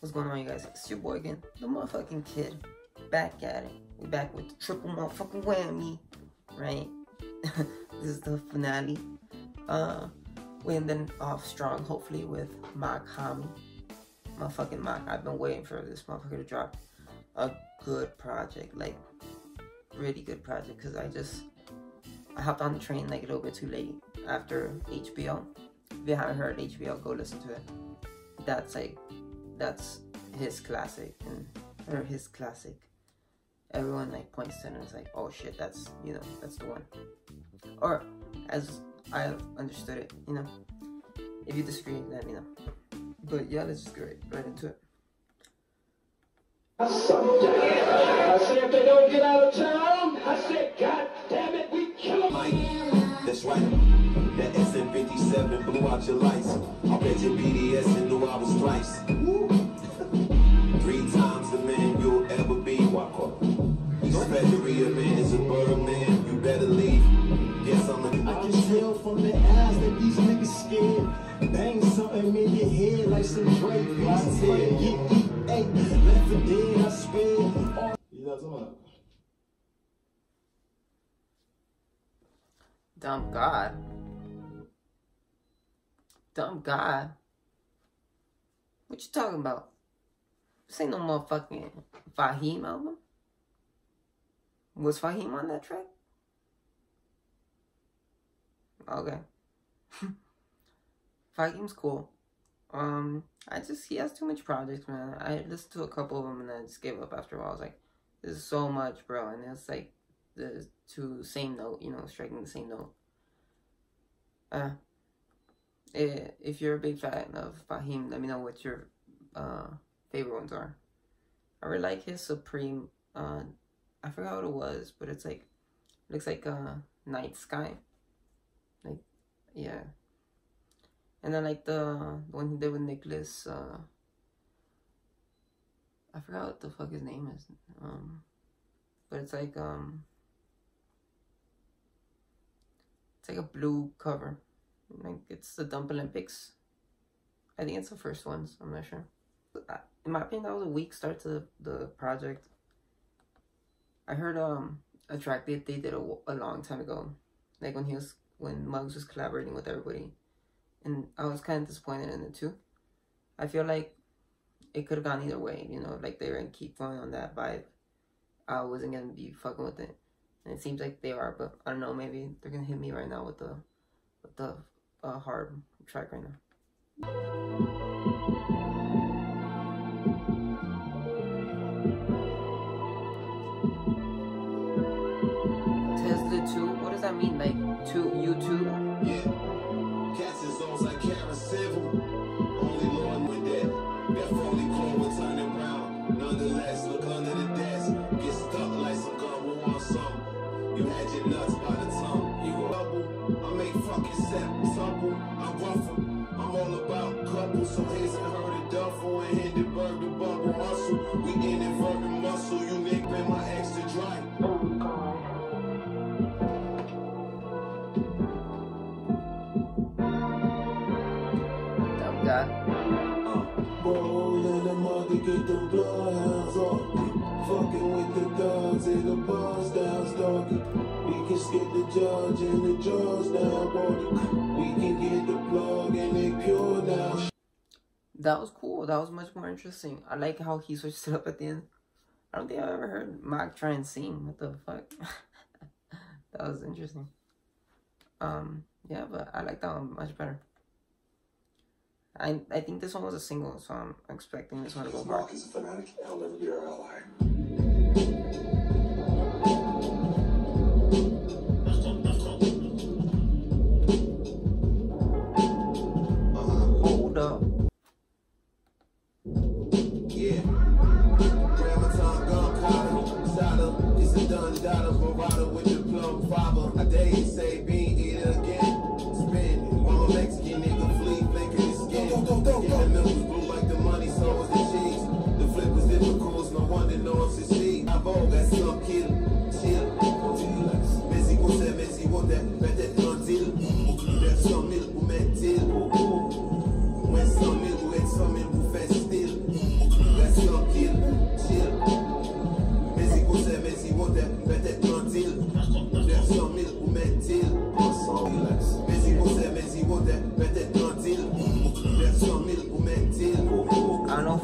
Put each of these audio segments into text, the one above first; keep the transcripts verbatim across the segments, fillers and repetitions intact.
What's going on, you guys? It's your boy again, the motherfucking kid. Back at it. We back with the triple motherfucking whammy, right? This is the finale. Uh, we ended off strong, hopefully, with Mock Hami. Motherfucking Mock. I've been waiting for this motherfucker to drop a good project, like really good project, because I just I hopped on the train like a little bit too late after H B O. If you haven't heard H B O, go listen to it. That's like that's his classic, and or his classic. Everyone like points to it and it's like, oh shit, that's, you know, that's the one. Or as I understood it, you know. If you disagree, let me know. But yeah, let's just get right, right into it. I say if they don't get out of town, I say, God damn it, we kill them. That's right. That S M fifty-seven blew out your lights. I bet your B D S and knew I was twice. Three times the man you'll ever be. Walk up. Expect to be a man is a bird man. You better leave. Guess I'm a I can tell from the eyes that these niggas scared. Bang something in your head like some Drake beats. Get eat, hey, left for dead, I swear. You know what I'm talking about? Dumb God. Dumb God. What you talking about? This ain't no motherfucking Fahim album. Was Fahim on that track? Okay. Fahim's cool. Um, I just, he has too much projects, man. I listened to a couple of them and I just gave up after a while. I was like, this is so much, bro. And it's like, the two same note, you know, striking the same note. Uh, it, if you're a big fan of Fahim, let me know what your uh, favorite ones are. I really like his Supreme, uh, I forgot what it was, but it's like, looks like a night sky. Like, yeah. And then like the, the one he did with Nicholas, uh, I forgot what the fuck his name is. Um, but it's like, um, it's like a blue cover. Like, it's the Dump Olympics. I think it's the first ones. I'm not sure. In my opinion, that was a weak start to the, the project. I heard um a track that they did a, a long time ago, like when he was when Muggs was collaborating with everybody, and I was kind of disappointed in it too. I feel like it could have gone either way, you know, like they were gonna keep going on that vibe. I wasn't gonna be fucking with it, and it seems like they are, but I don't know. Maybe they're gonna hit me right now with the with the uh, hard track right now. Two? What does that mean? Like, two, YouTube? yeah. Cats is zones like Karen Civil. Only Lord with that. That phony clone will turn it round. Nonetheless, look under the desk. Get stuck like some gun will want something. You had your nuts by the tongue. You go double. I make fucking set tumble. I'm ruffle. I'm all about couples. So here's and heard a duffel and Hindenburg the bubble hustle. We in inverted muscle. You make been my extra dry. Oh God. God. Roll in the mud to get the bloodhounds off me. Fucking with the dogs and the bars down, doggy. We can skip the judge and the jaws down, body. We can get the plug and they pure down. That was cool. That was much more interesting. I like how he switched it up at the end. I don't think I've ever heard Mock try and sing. What the fuck? That was interesting. Um, yeah, but I like that one much better. I I think this one was a single, so I'm expecting this one to go hard. Mark is a fanatic. I'll never be our ally. Hold up. Yeah. Grandma gun cotter, saddle. It's a done dollar Barada with the plum fiber. I dare you say bean eat it again. Spin. Mama Mexican nigga flee, blinking his skin. Go, go, go, go. Yeah, the milk was blue like the money, so was the cheese. The flip was difficult, no wonder no one succeed. I vogue, got some kill. Chill. Messi was that, Messi was that, bet that until. That's some milk, who met till. When some milk, when some milk, who fast still.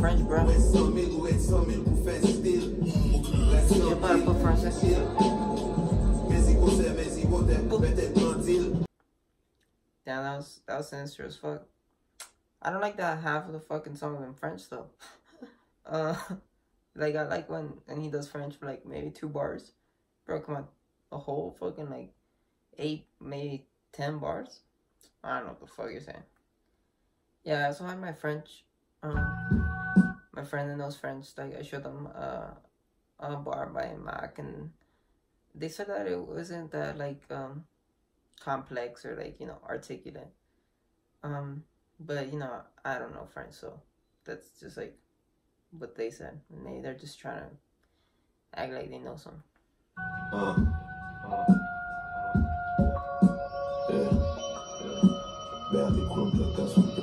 French, bro. Ou é cent mille, ou é cent mille pour faire style. J'ai pas le français. Mais il conseille, mais il vote, peut-être tranquille. Damn, that was, that was sinister as fuck. I don't like that half of the fucking song in French, though. uh, like, I like when, when he does French for, like, maybe two bars. Bro, come on. A whole fucking, like, eight, maybe ten bars? I don't know what the fuck you're saying. Yeah, so I had my French, um, my friend that knows French, like, I showed them, uh, a bar by Mac, and they said that it wasn't that, like, um, complex or, like, you know, articulate. Um, but, you know, I don't know French, so that's just, like, what they said. And they, they're just trying to act like they know something. Uh, uh, yeah, yeah. Barely crumpled, that's what the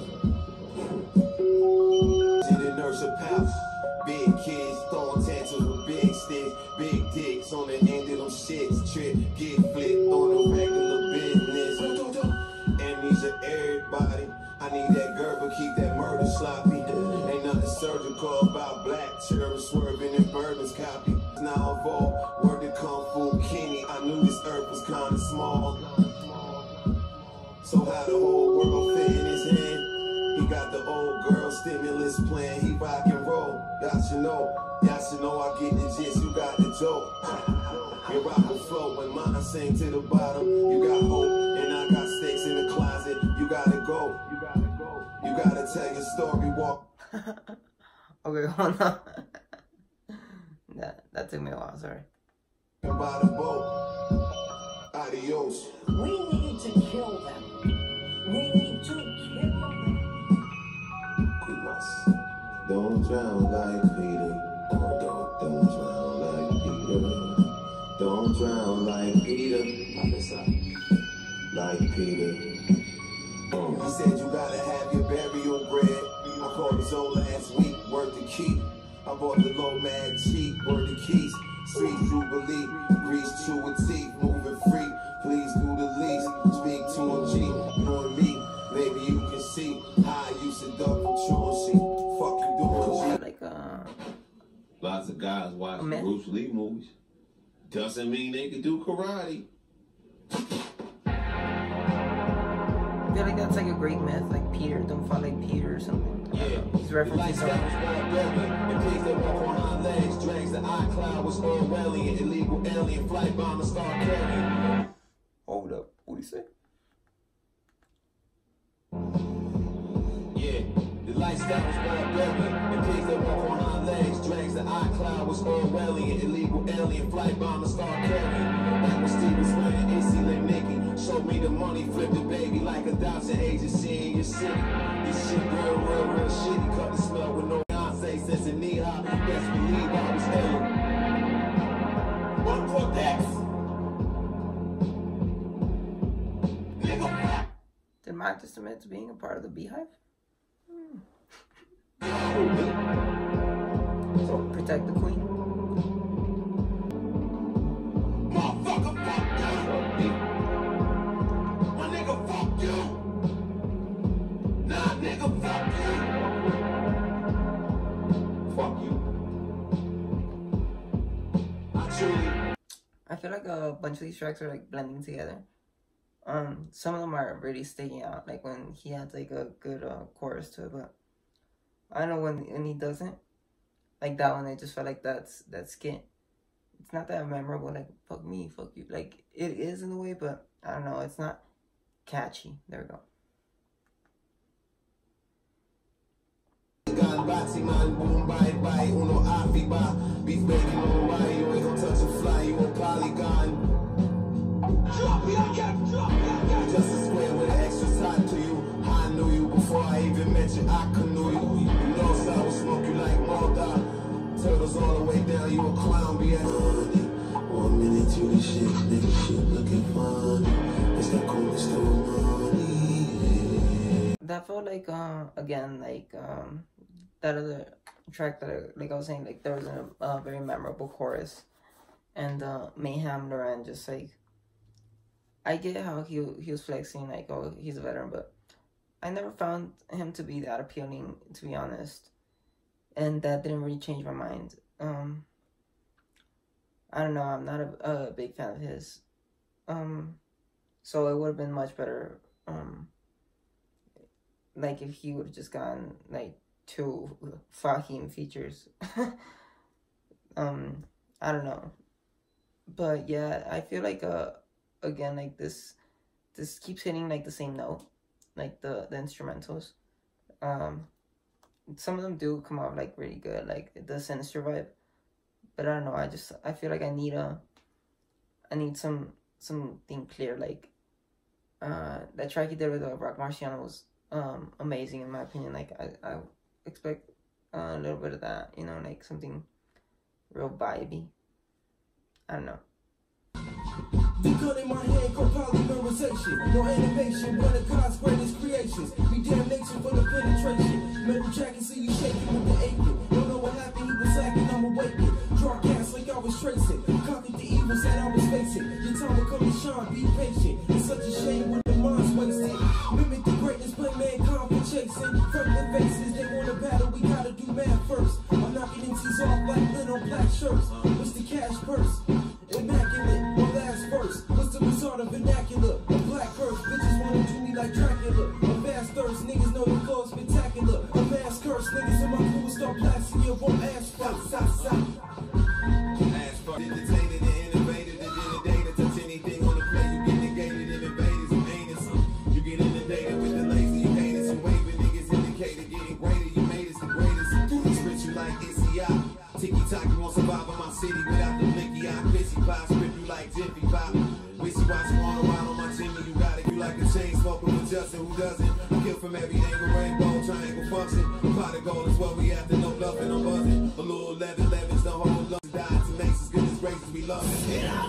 See the nurse a pouch. Big kids throwing tattoos with big sticks. Big dicks on the end of them shits. Trip, get flipped on the regular business. Amnesia everybody. I need that girl, but keep that murder sloppy. Ain't nothing surgical about black terrorists swerving in bourbon's copy. Now evolved, word to Kung Fu Kenny. I knew this earth was kinda small. So how the whole world fit in his hand? He got the old girl stimulus plan. He rock and roll. Y'all should know. Y'all should know I get the gist. You got the joke. Your rock will flow when mine sink to the bottom. You got hope and I got sticks in the closet. You gotta go. You gotta go. You gotta tell your story. Walk. Okay, hold on. that that took me a while. Sorry. By the boat. Adios. We need to kill them. We need to kill them. Don't drown like Peter. Don't, don't, don't drown like Peter. Don't drown like Peter. Like Peter. He said you gotta have your burial bread. I called his old last week, worth the keep. I bought the low mad cheap, worth the keys. Street Jubilee, grease to a teeth, moving free. Please do the least. Speak to a G, knowing me. Maybe you can see how I used to double truancy. Fuck you doing? Like, uh, Lots of guys watch a myth? Bruce Lee movies. Doesn't mean they can do karate. I feel like that's like a Greek myth, like Peter, don't fall like Peter or something. Yeah, he's referencing something. And pigs that walk on hind legs, drags the iCloud was Orwellian, illegal alien flight bomber start carrying. Hold up, what do you say? Yeah, the lifestyle was barbarian. And pigs that walk on hind legs, drags the iCloud was Orwellian, illegal alien flight bomber start carrying. That was Steve was wearing A C like Mickey. Showed me the money, flipped the baby like a thousand agency in your city. This shit real, real, real shitty. Cut the smell with no Beyonce since a knee high. Best believe I was ill. One for Dex. Nigga. Did Mac just admit to being a part of the Beehive? Hmm. So protect the queen. Motherfucker, fuck you. My nigga, fuck you. Nah, nigga, fuck you. Fuck you. I truly. I feel like a bunch of these tracks are like blending together. Um, some of them are really sticking out, like when he has like a good uh, chorus to it, but I don't know when when he doesn't. Like that one, I just felt like that's that skit. It's not that memorable, like fuck me, fuck you. Like it is in a way, but I don't know, it's not catchy. There we go. Boxy man, boom, bye bye, uno afi ba. Beef bacon on wire, you ain't gonna touch a fly, you on Polygon. Drop me, I got drop me, I got just a square with an extra side to you. I knew you before I even met you, I canoe you. You know, so I will smoke you like Malta. Turtles all the way down, you a clown, B S. One minute you the shit, nigga, shit looking funny. It's that cold store money. That felt like, uh, again, like, um, that other track that, I, like I was saying, like, there was a uh, very memorable chorus. And, uh, Mayhem Lauren just, like, I get how he, he was flexing, like, oh, he's a veteran, but I never found him to be that appealing, to be honest. and that didn't really change my mind. Um, I don't know, I'm not a, a big fan of his. Um, so it would have been much better, um, like, if he would have just gotten, like, two Fahim features. um, I don't know. But, yeah, I feel like, uh, again, like, this, this keeps hitting, like, the same note. Like, the, the instrumentals. Um, some of them do come out, like, really good. Like, the sinister vibe. But I don't know, I just, I feel like I need a, I need some, something clear, like, uh, that track he did with uh, Rock Marciano was, um, amazing in my opinion. Like, I, I expect uh, a little bit of that, you know, like, something real vibey. I don't know. The gun in my hand, co-polymerization. No animation, one of God's greatest creations. Be damnation for the penetration. Metal jacket, so you shaking with the aching. Don't know what happened, he was slacking, I'm awakened. Draw cast like I was tracing. Conquered the evils that I was facing. Your time will come to shine, be patient. It's such a shame when the mind's wasted. Mimic the greatness, play mankind for chasing. From the faces, they want to battle, we gotta do math first. I'm knocking M Cs off like lint on black shirts. What's the cash purse? Immaculate, my last verse. What's the result of vernacular? A black curse, bitches wanna do me like Dracula. A vast thirst, niggas know the flow spectacular. A mass curse, niggas in my crew start blasting you on ass first. South, south. Ass fuck, entertained and innovated and inundated. Touch anything on the play, you get negated and invaded. Some ain't some. You get inundated with the lazy, you hate it. Some waving niggas indicated, getting greater. You made us the greatest. Spit you like N C I. Tiki Taki won't survive in my city without the blicky eye. Pissy pop, strip you like Jiffy Pop. Wishy washy on around on my Jimmy. You got it, you like a chain smoker with Justin, who doesn't? Kill from every angle, rainbow, triangle function. Pot of gold is what we after, no bluffing, I'm buzzing. A little eleven, elevens, the whole love died to make as good as gracious, we love it. Get out.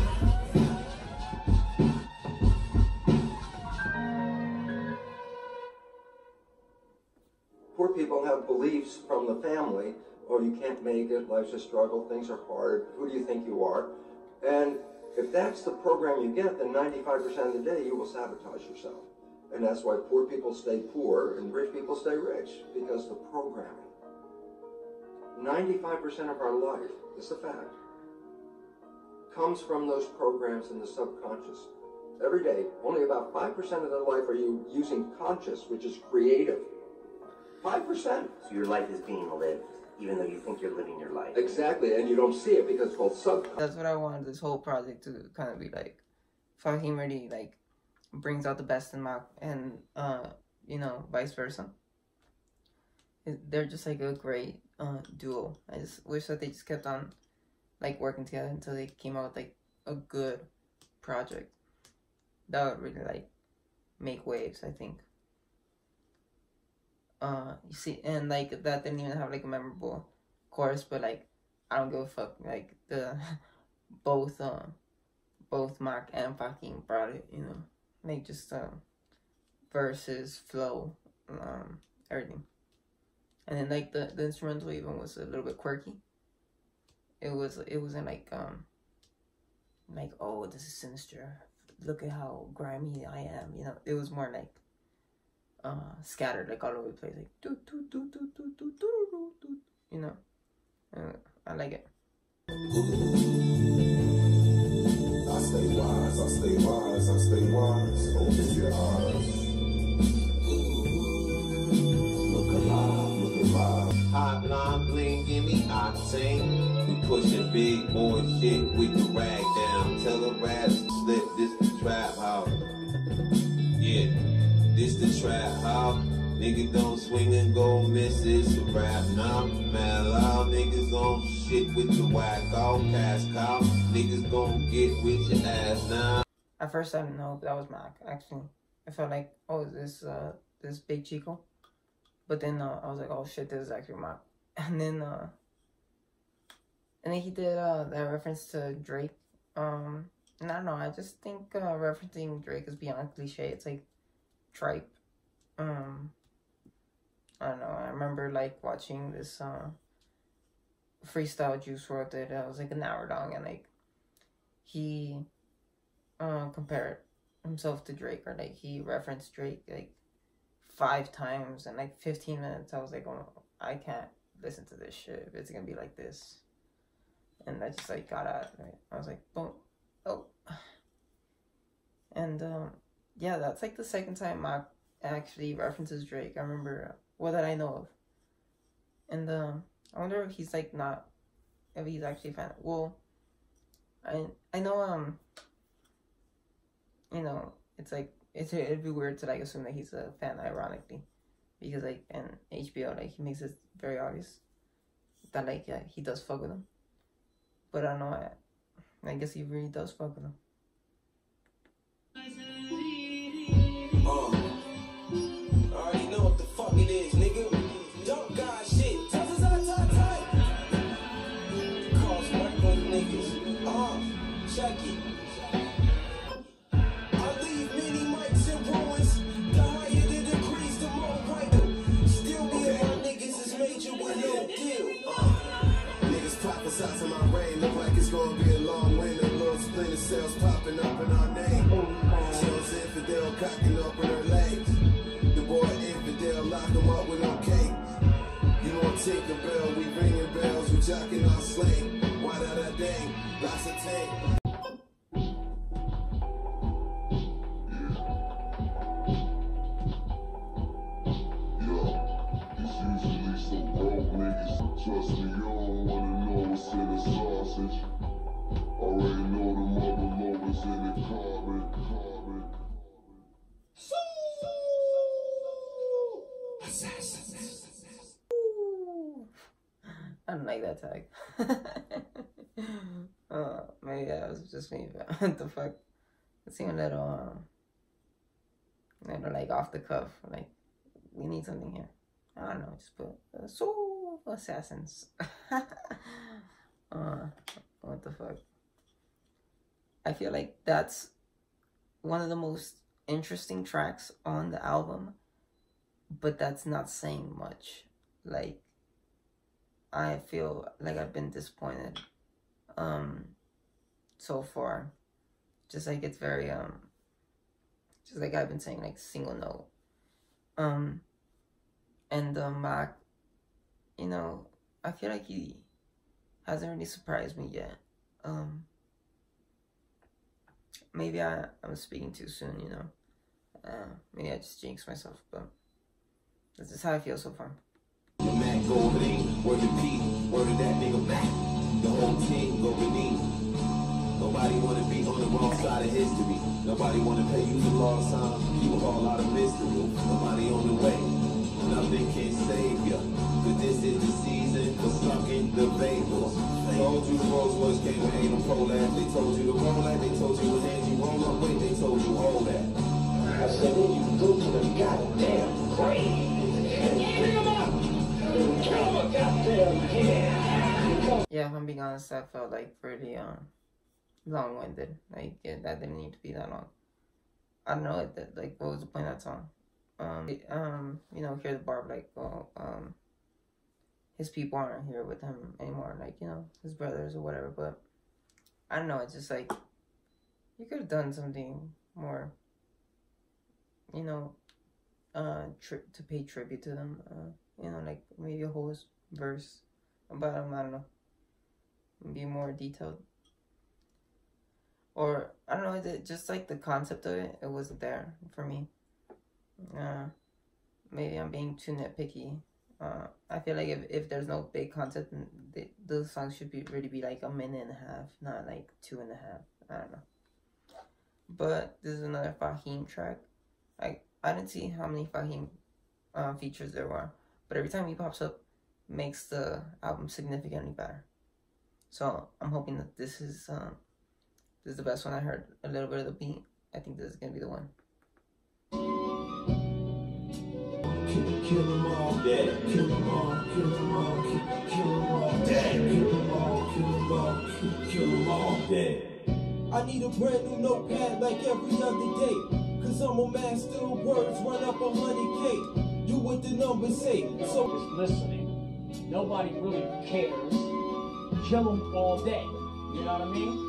Poor people have beliefs from the family. Oh, you can't make it, life's a struggle, things are hard, who do you think you are? And if that's the program you get, then ninety-five percent of the day you will sabotage yourself. And that's why poor people stay poor and rich people stay rich, because the programming. ninety-five percent of our life, this is a fact, comes from those programs in the subconscious. Every day, only about five percent of the life are you using conscious, which is creative. five percent. So your life is being lived, even though you think you're living your life. Exactly, and you don't see it because it's called subconscious. That's what I wanted this whole project to kind of be like. Fahim really, like, brings out the best in Mac, and, uh, you know, vice versa. They're just, like, a great uh, duo. I just wish that they just kept on, like, working together until they came out with, like, a good project. That would really, like, make waves, I think. Uh, you see, and, like, that didn't even have, like, a memorable chorus, but, like, I don't give a fuck. Like, the, both, uh, both Mac and Fahim brought it, you know. Like, just, um, verses, flow, um, everything. And then, like, the, the instrumental even was a little bit quirky. It was, it wasn't, like, um, like, oh, this is sinister. Look at how grimy I am, you know. It was more, like, uh, scattered, like, all over the place, like, do, do, do, do, do, do, do, do, do, you know. Uh, I like it. I stay wise, I stay wise, I stay wise. Open your eyes. Look alive, look alive. Hotline bling, give me octane. We pushing big boy shit with the rag down. Tell the rats to slip, this the trap house. Yeah, this the trap house. Nigga don't swing and go miss, it's a rap now. Man, loud niggas on shit with the whack off, cash cow. Niggas gon' get with your ass now. At first I didn't know if that was Mac, actually. I felt like, oh, is this, uh, this Big Chico? But then, uh, I was like, oh shit, this is actually Mac. And then, uh, and then he did, uh, that reference to Drake. Um, and I don't know, I just think, uh, referencing Drake is beyond cliche. It's like, tripe. Um, I don't know, I remember, like, watching this, uh, freestyle Juice world that uh, was, like, an hour long, and, like, he, uh, compared himself to Drake, or, like, he referenced Drake, like, five times in, like, fifteen minutes. I was like, oh, I can't listen to this shit if it's gonna be like this. And I just like got out, right? I was like, boom, oh. And um, yeah, that's like the second time Mac actually references Drake. I remember, what that I know of. And um, I wonder if he's like not, if he's actually a fan. Well, I I know um, you know, it's like it's it'd be weird to like assume that he's a fan, ironically, because like in H B O, like he makes it very obvious that like yeah, he does fuck with him. But I don't know, I, I guess he really does fuck with him. Uh, I already know what the fuck it is, nigga. Don't got shit. Tight, tight, tight, tight. Cost work on niggas. Uh, check it. I leave many mics in ruins. The higher the degrees, the more right. Still me and my niggas is major with no deal. Uh, niggas prophesizing my reign. Look like it's gonna be a long winter. Lord splinter cells popping up in our name. Shows infidel cocking up in her legs. The boy infidel lock him up with no cake. You don't take the bell, we ringing bells, we jocking our slang. Why da da dang, lots of tank. Trust me, you don't wanna know what's in the sausage. Already know the mother lovers in the carbon, carbon. I don't like that tag. uh, maybe that was just me, but what the fuck? It seemed a little, um, little like off the cuff. Like, we need something here. I don't know, just put uh, Soul Assassins. uh, what the fuck? I feel like that's one of the most interesting tracks on the album, but that's not saying much. Like, I feel like I've been disappointed um, so far. Just like it's very, um, just like I've been saying, like single note. Um, and um, Mac, you know, I feel like he hasn't really surprised me yet. Um, maybe I, I'm speaking too soon, you know. Uh, maybe I just jinxed myself, but this is how I feel so far. The Mac Golding, word to Pete, word to that nigga Mac. The whole team go redeem. Nobody wanna be on the wrong side of history. Nobody wanna pay you the lost time. You a whole lot of mystery. Nobody on the way. Nothing can save ya. Cause this is the season for sucking the vapors. Told you the Rolls Royce came with ain't no prolapse. They told you to roll that. They told you to hand you roll up. Wait, they told you all that. I said, then you go to the goddamn grave and pick them up and kill them a goddamn head. Yeah, if I'm being honest, that felt like pretty um long-winded. Like, yeah, that didn't need to be that long. I don't know, that, like, what was the point of that song? Um, it, um, you know, hear the bar like, well, um, his people aren't here with him anymore, like, you know, his brothers or whatever, but I don't know, it's just like, you could have done something more, you know, uh, tri to pay tribute to them, uh, you know, like, maybe a whole verse about them, I don't know, be more detailed. Or, I don't know, just like the concept of it, it wasn't there for me. Uh, maybe I'm being too nitpicky. Uh, I feel like if, if there's no big concept, then the, the song should be really be like a minute and a half, not like two and a half. I don't know. But this is another Fahim track. I, I didn't see how many Fahim uh, features there were, but every time he pops up, makes the album significantly better. So I'm hoping that this is... Um, This is the best one. I heard a little bit of the beat. I think this is gonna be the one. Kill them all, dead. Kill them all, kill them all, kill them all, dead. Kill them all, kill them all, kill them all, dead. I need a brand new notepad like every other day. Cause I'm a master of words, run up a hundred K. Do what the numbers say. So just listening. Nobody really cares. Kill them all day. You know what I mean?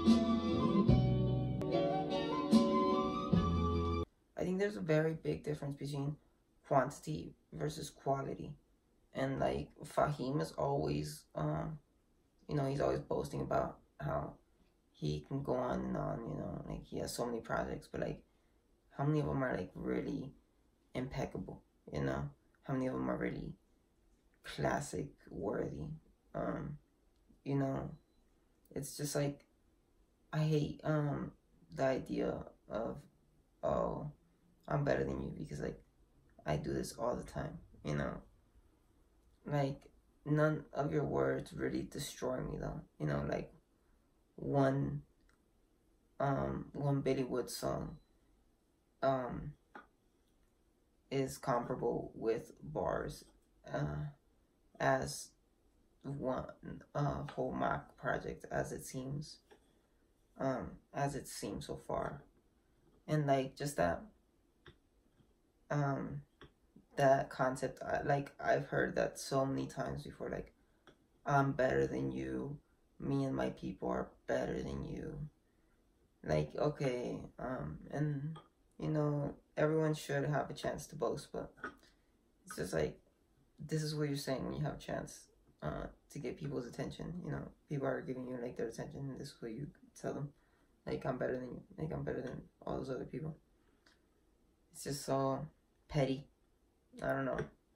I think there's a very big difference between quantity versus quality. And like Fahim is always, um, you know, he's always boasting about how he can go on and on, you know, like he has so many projects, but like how many of them are like really impeccable, you know? How many of them are really classic worthy? Um, you know, it's just like, I hate um the idea of, oh, I'm better than you because like I do this all the time, you know? Like none of your words really destroy me though, you know, like one um one Billy Wood song um is comparable with bars uh as one uh whole mock project as it seems um as it seems so far. And like just that um that concept, I, like I've heard that so many times before, like I'm better than you, me and my people are better than you. Like, okay, um, and, you know, everyone should have a chance to boast, but it's just like, this is what you're saying when you have a chance uh, to get people's attention, you know, people are giving you, like, their attention, and this is what you tell them, like, I'm better than you, like, I'm better than all those other people. It's just so petty. I don't know.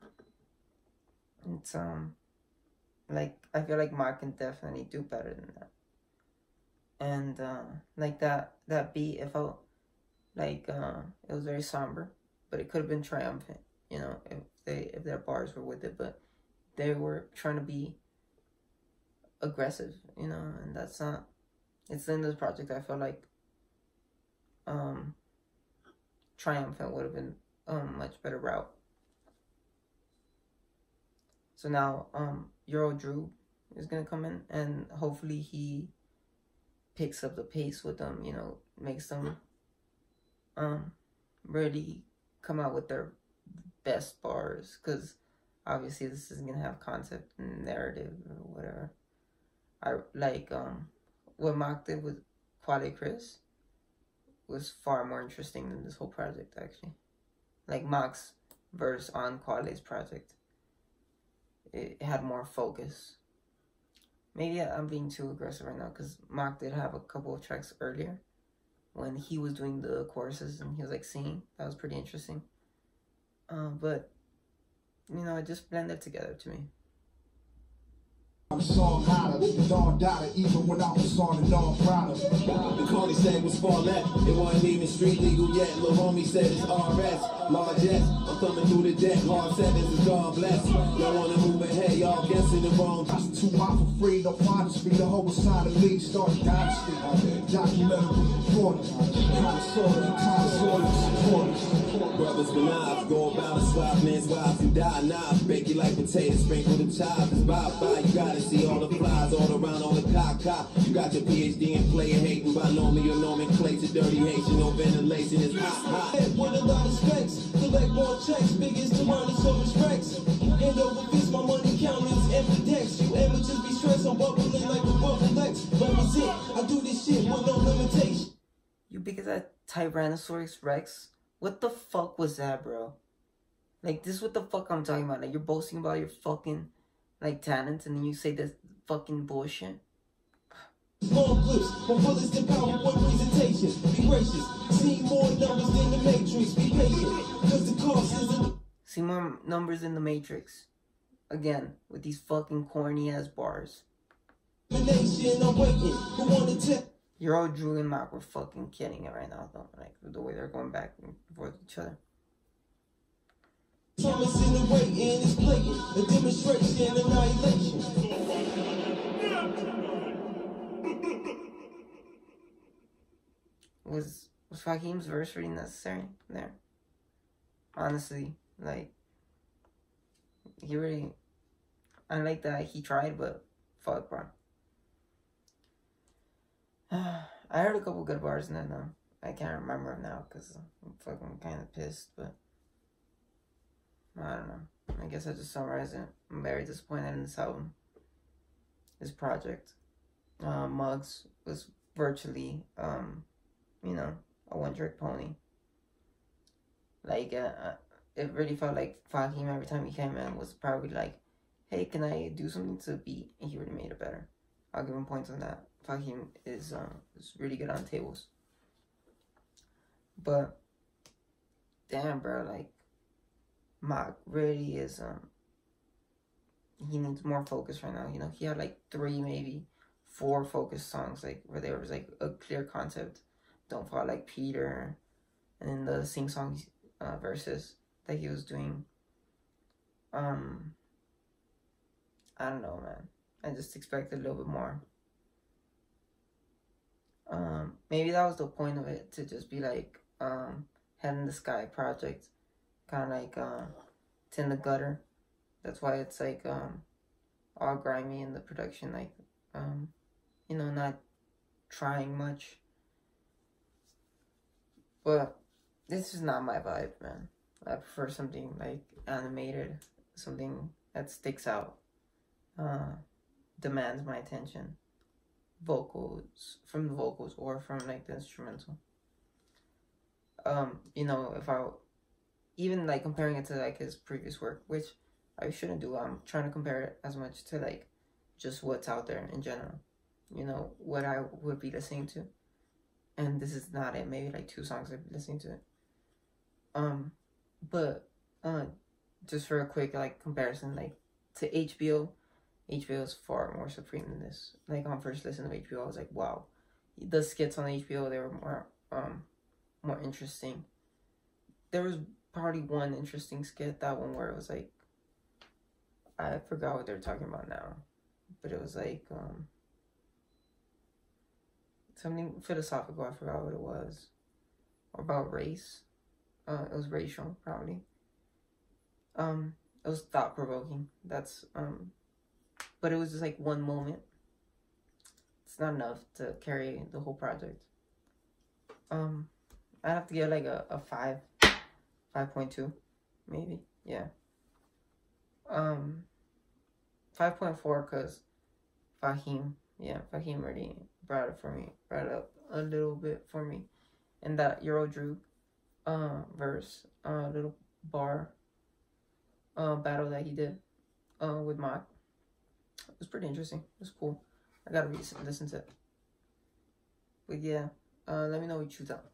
It's, um, like, I feel like Mark can definitely do better than that. And, uh, like, that, that beat, it felt like, uh, it was very somber, but it could have been triumphant, you know, if they, if their bars were with it, but they were trying to be aggressive, you know, and that's not, it's in this project, I feel like, um, triumphant would have been a much better route. So now, um, Euro Drew is gonna come in, and hopefully he picks up the pace with them, you know, makes them, um, really come out with their best bars, because obviously this isn't gonna have concept and narrative or whatever. I, like, um, what Mock did with Quale Chris was far more interesting than this whole project, actually. Like, Mock's verse on Quale's project, it had more focus. Maybe I'm being too aggressive right now, because Mock did have a couple of tracks earlier when he was doing the choruses and he was like singing. That was pretty interesting. Uh, but, you know, it just blended together to me. The song hotter, the dawn died even when I was on the dawn prouder. The Coney said was far left. It wasn't even street legal yet. Lil' homie said it's R S. Large S, I'm coming through the deck. Hard sevens is God bless. Y'all wanna move ahead, y'all guessing the wrong. Too hot for free, no honesty. The whole side of league started dynasty. Documentary reporters, connoisseurs, connoisseurs, supporters. Brothers with knives, go about and swap men's wives who die knives. Bake you like potatoes, sprinkle the chives. It's bye-bye, you gotta see all the flies all around, all the cock-cock. You got your P H D in player hating, binomial nomenclature, dirty Haitian, no ventilation, it's hot, hot. With a lot of specs, collect more checks, biggest to run so respects. Hand over fist, my money counters, empty decks. You amateurs be stressed, I'm bubbling like the bubble Lex. Represent, I do this shit with no limitation. You because that Tyrannosaurus Rex? What the fuck was that, bro? Like, this is what the fuck I'm talking about. Like, you're boasting about your fucking, like, talents, and then you say this fucking bullshit. Long clips, my bullets to PowerPoint presentations. Be gracious, see more numbers than the Matrix. Be patient, cause the cost isn't. See more numbers in the Matrix. Again, with these fucking corny ass bars. I'm waiting. Who wanna tell? Euro Drew and Mock were fucking killing it right now, though. Like, the way they're going back and forth with each other. Thomas in the waiting is blatant. A demonstration, annihilation. Was was Fahim's verse really necessary there? Honestly, like, he really, I like that he tried, but fuck, bro. I heard a couple good bars in there, though. I can't remember them now, because I'm fucking kind of pissed, but I don't know. I guess I just summarize it. I'm very disappointed in this album, this project. Uh, Muggs was virtually, um, you know, a one-trick pony. Like, uh, it really felt like Fahim every time he came in was probably like hey, can I do something to the beat? And he really made it better. I'll give him points on that. Fahim is, uh, is really good on tables. But, damn, bro, like, Mach really is, um, he needs more focus right now. You know, he had like three, maybe four focused songs, like, where there was like a clear concept. Don't Fall Like Peter, and then the sing song uh, verses that he was doing. Um, I don't know, man. I just expected a little bit more. Um, maybe that was the point of it, to just be like, um, Head in the Sky project, kind of like, uh, it's in the gutter. That's why it's like, um, all grimy in the production, like, um, you know, not trying much. But this is not my vibe, man. I prefer something like animated, something that sticks out, uh, demands my attention. Vocals, from the vocals or from like the instrumental. Um, you know, if I, even like comparing it to like his previous work, which I shouldn't do. I'm trying to compare it as much to like just what's out there in general. You know, what I would be listening to. And this is not it. Maybe like two songs I'd be listening to it. Um, but uh, just for a quick like comparison, like to H B O, H B O is far more supreme than this. Like on first listen to H B O, I was like, wow, the skits on H B O, they were more um more interesting. There was probably one interesting skit, that one where it was like, I forgot what they're talking about now, but it was like um something philosophical. I forgot what it was, or about race. Uh, it was racial, probably. Um, it was thought provoking. That's um, but it was just like one moment. It's not enough to carry the whole project. Um, I'd have to give like a a five, five point two, maybe. Yeah. Um, five point four because Fahim, yeah, Fahim already brought it for me, brought it up a little bit for me. And that Eurodroog uh, verse, uh, little bar uh, battle that he did uh, with Mach. It was pretty interesting. It was cool. I gotta re- listen to it. But yeah, uh, let me know what you thought.